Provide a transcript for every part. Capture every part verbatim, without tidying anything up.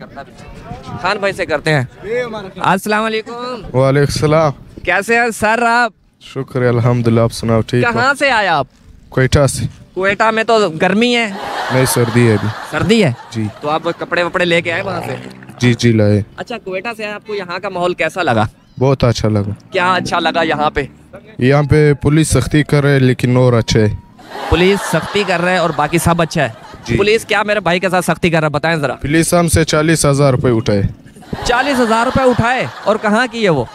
करता भी। खान भाई से करते हैं। अस्सलाम वालेकुम। वालेकुम सलाम। कैसे हैं सर आप? शुक्र है अल्हम्दुलिल्लाह, आप सुनाओ ठीक हो? कहाँ से आए आप? क्वेटा से। क्वेटा में तो गर्मी है। नहीं सर्दी है अभी। सर्दी है जी। तो आप कपड़े वपड़े लेके आए वहाँ से? जी जी लाए। अच्छा क्वेटा से आए, आपको यहाँ का माहौल कैसा लगा? बहुत अच्छा लगा। क्या अच्छा लगा यहाँ पे? यहाँ पे पुलिस सख्ती कर रहे है लेकिन और अच्छे है। पुलिस सख्ती कर रहे हैं और बाकी सब अच्छा है। जी। पुलिस क्या मेरे भाई के साथ सख्ती कर रहा है, बताएं जरा। पुलिस हमसे चालीस हजार रुपये उठाए। चालीस हजार रुपए उठाए और कहाँ की है वो?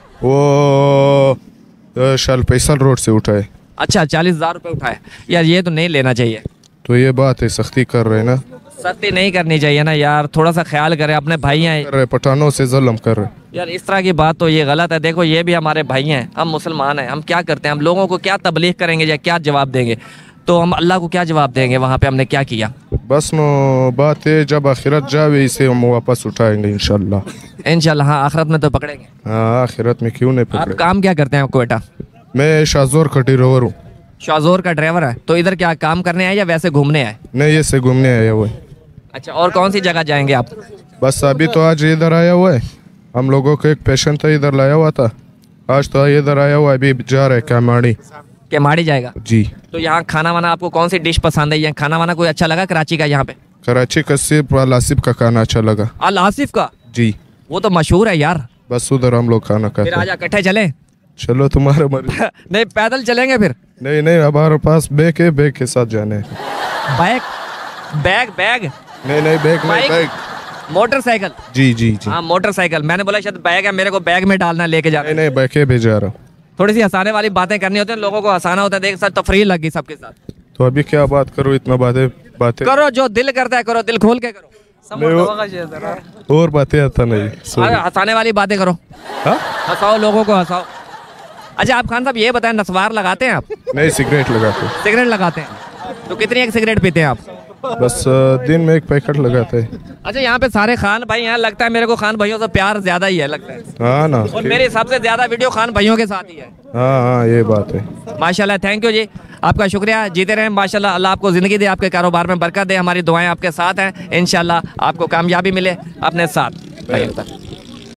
वो अ, शाल पैसल रोड से उठाए। अच्छा चालीस हजार रुपए उठाए। यार ये तो नहीं लेना चाहिए। तो ये बात है, सख्ती कर रहे हैं ना। सख्ती नहीं करनी चाहिए ना यार, थोड़ा सा ख्याल करें, अपने भाई हैं कर रहे पठानों से जुल्म कर रहे। यार। इस तरह की बात तो ये गलत है। देखो ये भी हमारे भाई हैं, हम मुसलमान हैं, हम क्या करते हैं, हम लोगों को क्या तबलीग करेंगे या क्या जवाब देंगे? तो हम अल्लाह को क्या जवाब देंगे वहाँ पे हमने क्या किया? बस नो बात है, जब आखिरत जावे इसे हम वापस उठाएंगे इंशाल्लाह। इंशाल्लाह हाँ, आखिरत में तो पकड़ेंगे। हाँ आखिरत में क्यों नहीं आप पकड़े। काम क्या करते हैं क्वेटा? मैं शाहजोर का ड्राइवर हूँ। शाहजोर का ड्राइवर है, तो इधर क्या काम करने आए या वैसे घूमने आए? नहीं ऐसे घूमने आया हुआ है। अच्छा और कौन सी जगह जाएंगे आप? बस अभी तो आज इधर आया हुआ है, हम लोगों को एक पेशेंट था इधर लाया हुआ था, आज तो इधर आया हुआ है, अभी जा रहा है कैमाड़ी। केमाड़ी जाएगा जी। तो यहाँ खाना वाना आपको कौन सी डिश पसंद है? यहाँ खाना वाना कोई अच्छा लगा कराची का? यहाँ पे कराची का सिर्फ अल आसिफ का खाना अच्छा लगा। अल आसिफ का? जी। वो तो मशहूर है यार। बस उधर हम लोग खाना फिर खाते आजा इकट्ठे चलें। चलो तुम्हारे मर्जी। नहीं पैदल चलेंगे फिर। नहीं नहीं हमारे पास बैग है, बैग के साथ जाने हैं। बैग बैग बैग नहीं नहीं बैग नहीं बाइक? बैग। मोटरसाइकिल? जी जी जी। हाँ मोटरसाइकिल, मैंने बोला शायद बैग है, मेरे को बैग में डालना लेके जाना। नहीं नहीं बैग के भेजा रहा हूँ। थोड़ी सी हंसाने वाली बातें करनी होती है, लोगों को हंसाना होता है। देख सर तफरीह लगी सबके साथ। तो अभी क्या बात करो, इतना बातें बातें करो जो दिल करता है करो, दिल खोल के करो। नहीं, वो- और बातें आता नहीं। अरे, हंसाने वाली बातें करो, हाँ? हंसाओ लोगों को हंसाओ। अच्छा आप खान साहब ये बताएं, नस्वार लगाते हैं आप? नहीं सिगरेट लगाते। सिगरेट लगाते हैं? तो कितनी एक सिगरेट पीते हैं आप? बस अ, दिन में एक पैकेट लगाते हैं। अच्छा यहाँ पे सारे खान भाई हैं, लगता है मेरे को खान भाइयों से प्यार ज्यादा ही है लगता है। हाँ ना। और मेरे सबसे ज्यादा वीडियो खान भाइयों के साथ ही है। हाँ हाँ ये बात है। माशाल्लाह, थैंक यू जी, आपका शुक्रिया, जीते रहें माशाल्लाह, अल्लाह आपको ज़िंदगी दे, आपके कारोबार में बरकत दे, हमारी दुआएं आपके साथ हैं, इंशाल्लाह आपको कामयाबी मिले अपने साथ।